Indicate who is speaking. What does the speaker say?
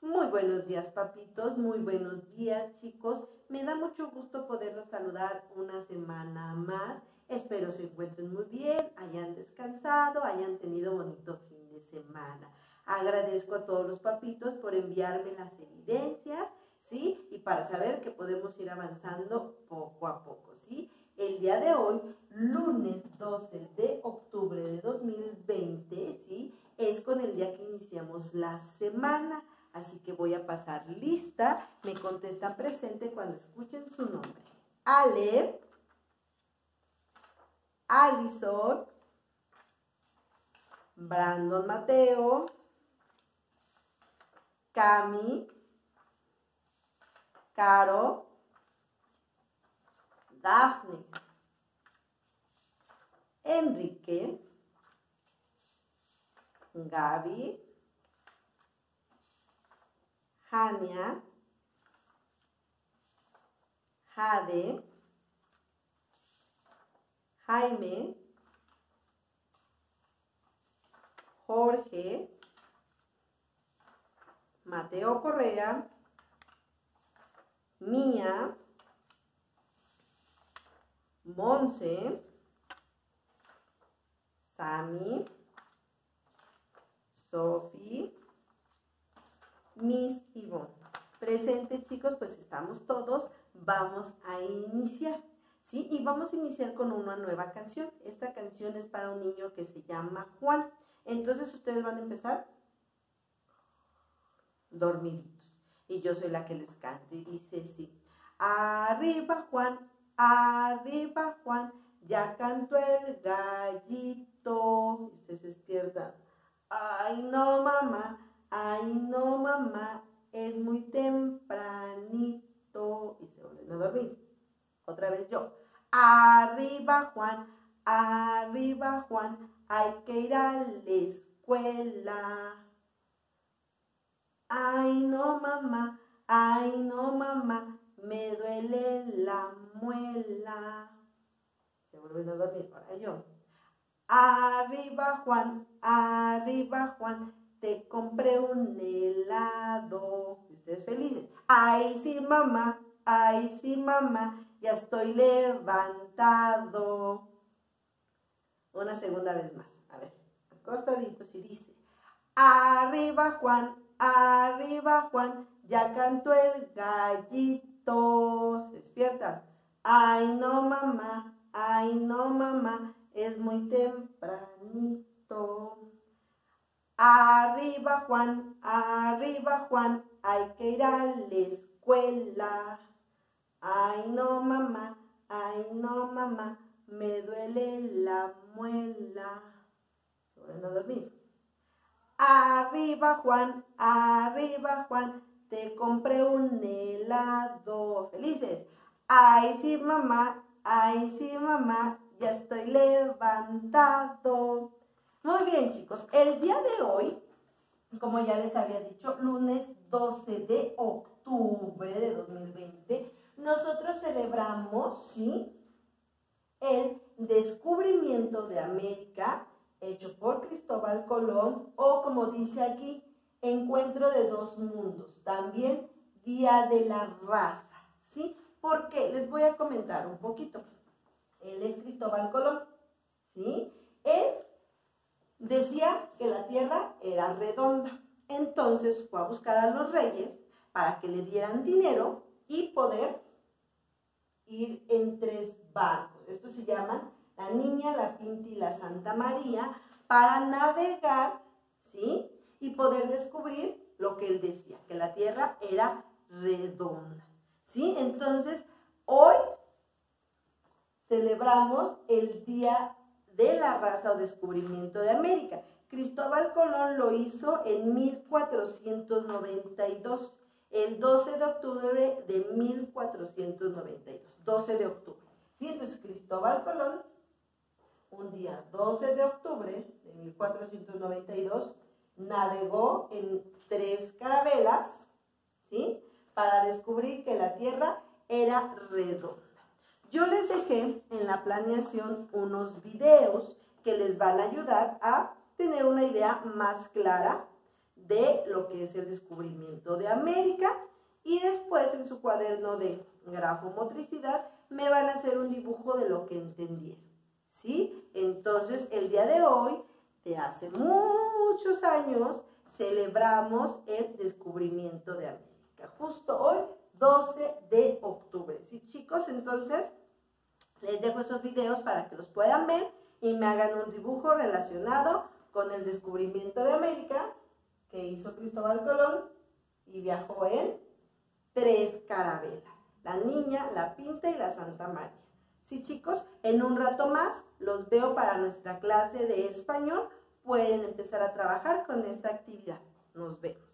Speaker 1: Muy buenos días, papitos, muy buenos días, chicos. Me da mucho gusto poderlos saludar una semana más. Espero se encuentren muy bien, hayan descansado, hayan tenido bonito fin de semana. Agradezco a todos los papitos por enviarme las evidencias, ¿sí? Y para saber que podemos ir avanzando poco a poco, ¿sí? El día de hoy, lunes 12 de octubre de 2020, ¿sí? Es con el día que iniciamos la semana. Así que voy a pasar lista. Me contestan presente cuando escuchen su nombre. Ale, Alison, Brandon Mateo, Cami, Caro, Dafne, Enrique, Gaby, Hania, Jade, Jaime, Jorge, Mateo Correa, Mía, Monse, Sami, Sofi, Miss Ivonne. Presente, chicos, pues estamos todos. Vamos a iniciar, ¿sí? Y vamos a iniciar con una nueva canción. Esta canción es para un niño que se llama Juan. Entonces ustedes van a empezar dormiditos. Y yo soy la que les cante y dice así. Arriba Juan, ya cantó el gallito. Ustedes se despiertan. Ay no mamá, es muy tempranito. Y se vuelven a dormir. Otra vez yo. Arriba Juan, hay que ir a la escuela. Ay no mamá, me duele la muela. Se vuelven a dormir. Ahora yo. Arriba Juan, te compré un helado. Y ustedes felices. Ay sí mamá, ya estoy levantado. Una segunda vez más. A ver, acostaditos y dice. Arriba Juan, ya cantó el gallito. Se despiertan. Ay no mamá, es muy tempranito. Arriba Juan, hay que ir a la escuela. Ay no mamá, me duele la muela. Se vuelven a dormir. Arriba Juan, te compré un helado. Felices. Ay sí mamá, ya estoy levantado. Muy bien, chicos. El día de hoy, como ya les había dicho, lunes 12 de octubre de 2020, nosotros celebramos, ¿sí?, el descubrimiento de América, hecho por Cristóbal Colón, o como dice aquí, encuentro de dos mundos, también Día de la Raza, ¿sí? ¿Por qué? Les voy a comentar un poquito. Él es Cristóbal Colón, ¿sí? Él decía que la tierra era redonda, entonces fue a buscar a los reyes para que le dieran dinero y poder ir en 3 barcos. Estos se llaman la Niña, la Pinta y la Santa María, para navegar, ¿sí?, y poder descubrir lo que él decía, que la tierra era redonda, ¿sí? Entonces, hoy celebramos el Día de la Raza o Descubrimiento de América. Cristóbal Colón lo hizo en 1492, el 12 de octubre de 1492, 12 de octubre. ¿Sí? Entonces Cristóbal Colón, un día 12 de octubre de 1492, navegó en 3 carabelas, ¿sí?, para descubrir que la Tierra era redonda. Yo les dejé en la planeación unos videos que les van a ayudar a tener una idea más clara de lo que es el descubrimiento de América. Y después en su cuaderno de grafomotricidad me van a hacer un dibujo de lo que entendieron, ¿sí? Entonces el día de hoy, de hace muchos años, celebramos el descubrimiento de América. Justo hoy, 12 de octubre. ¿Sí, chicos? Entonces les dejo esos videos para que los puedan ver y me hagan un dibujo relacionado con el descubrimiento de América que hizo Cristóbal Colón y viajó en 3 carabelas, la Niña, la Pinta y la Santa María. Sí, chicos, en un rato más los veo para nuestra clase de español. Pueden empezar a trabajar con esta actividad. Nos vemos.